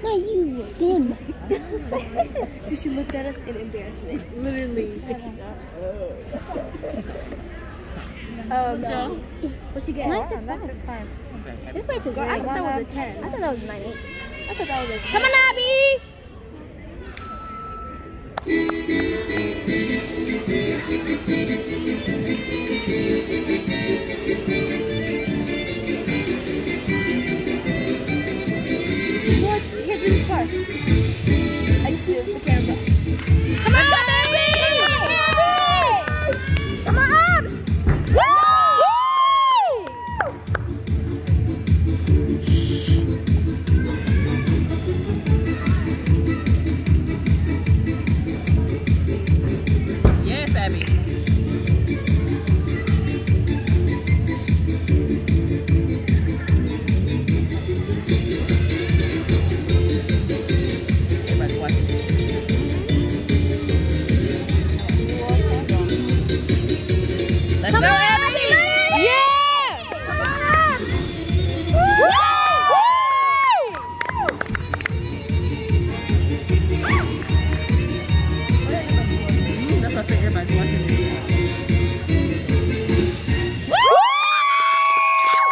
Not you, them. So she looked at us in embarrassment. Literally. What'd she get? 965. This place is great. I thought that was a 10. I thought that was 9.8. I thought that was a 10. Come on, Abby!